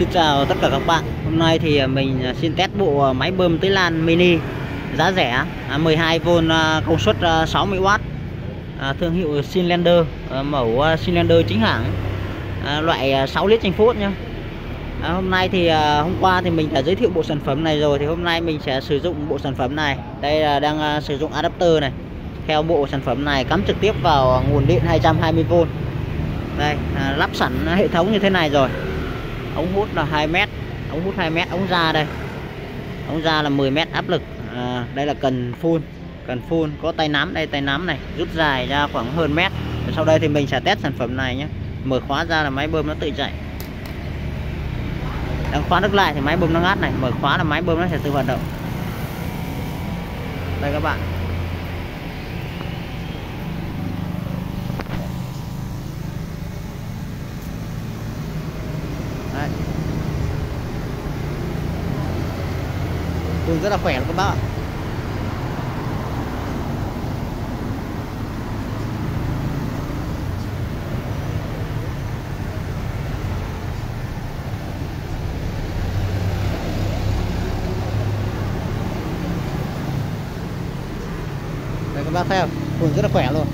Xin chào tất cả các bạn. Hôm nay thì mình xin test bộ máy bơm tưới lan mini giá rẻ 12V công suất 60W, thương hiệu Cinlander, mẫu Cinlander chính hãng, loại 6 lít trên phút nhé. Hôm nay thì hôm qua thì mình đã giới thiệu bộ sản phẩm này rồi, thì hôm nay mình sẽ sử dụng bộ sản phẩm này. Đây là đang sử dụng adapter này. Theo bộ sản phẩm này cắm trực tiếp vào nguồn điện 220V. Đây, lắp sẵn hệ thống như thế này rồi. Ống hút là 2m, ống hút 2m, ống ra đây. Ống ra là 10m áp lực. Đây là cần phun, có tay nắm đây, tay nắm này, rút dài ra khoảng hơn mét. Sau đây thì mình sẽ test sản phẩm này nhé. Mở khóa ra là máy bơm nó tự chạy. Đang khóa nước lại thì máy bơm nó ngắt này, mở khóa là máy bơm nó sẽ tự hoạt động. Đây các bạn. Đấy. Phun rất là khỏe luôn các bác ạ. Đây các bác thấy không? Phun rất là khỏe luôn.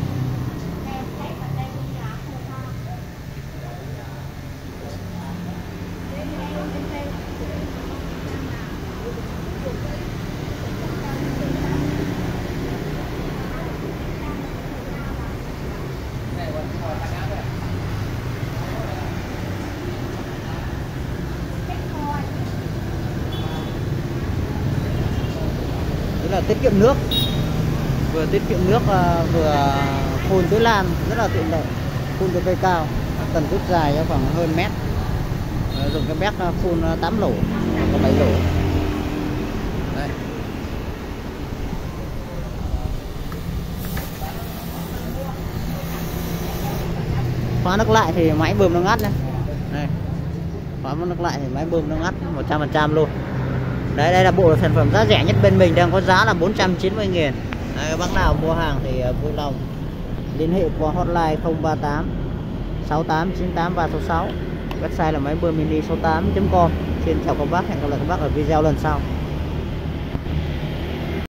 Rất là tiết kiệm nước, vừa tiết kiệm nước vừa phun tưới lan rất là tiện lợi, phun cho cây cao, tần rút dài cho khoảng hơn mét. Dùng cái béc phun 8 lỗ, có 7 lỗ. Đây. Khóa nước lại thì máy bơm nó ngắt nhé. Đây. Khóa nước lại thì máy bơm nó ngắt 100% luôn. Đấy, đây là bộ sản phẩm giá rẻ nhất bên mình, đang có giá là 490.000. Các bác nào mua hàng thì vui lòng liên hệ qua hotline 038 68 98 366. Website là máy bơm mini 68.com. Xin chào các bác, hẹn gặp lại các bác ở video lần sau.